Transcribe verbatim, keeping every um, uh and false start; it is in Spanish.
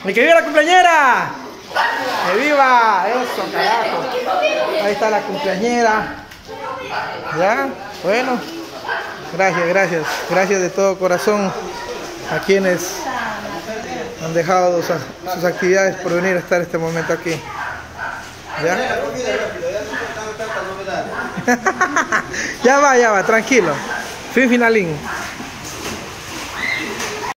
¡Y que viva la cumpleañera! ¡Que viva! Eso, carajo. Ahí está la cumpleañera. ¿Ya? Bueno. Gracias, gracias. Gracias de todo corazón a quienes han dejado sus, sus actividades por venir a estar este momento aquí. ¿Ya? Ya va, ya va, tranquilo. Fin finalín.